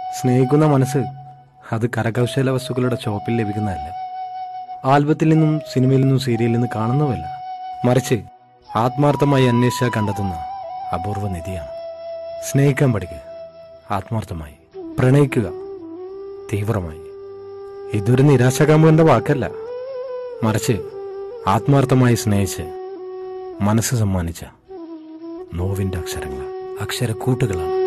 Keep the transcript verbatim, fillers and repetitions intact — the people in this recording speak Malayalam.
സ്നേഹിക്കുന്ന മനസ്സ് അത് കരകൗശല വസ്തുക്കളുടെ ഷോപ്പിൽ ലഭിക്കുന്നതല്ല, ആൽബത്തിൽ നിന്നും സിനിമയിൽ നിന്നും സീരിയലിൽ നിന്ന് കാണുന്നതല്ല, മറിച്ച് ആത്മാർത്ഥമായി അന്വേഷിച്ചാൽ കണ്ടെത്തുന്ന അപൂർവ നിധിയാണ്. സ്നേഹിക്കാൻ പഠിക്കുക, ആത്മാർത്ഥമായി പ്രണയിക്കുക, തീവ്രമായി. ഇതൊരു നിരാശാകാമുകന്റെ വാക്കല്ല, മറിച്ച് ആത്മാർത്ഥമായി സ്നേഹിച്ച് മനസ്സ് സമ്മാനിച്ച നോവിന്റെ അക്ഷരങ്ങൾ, അക്ഷരക്കൂട്ടുകളാണ്.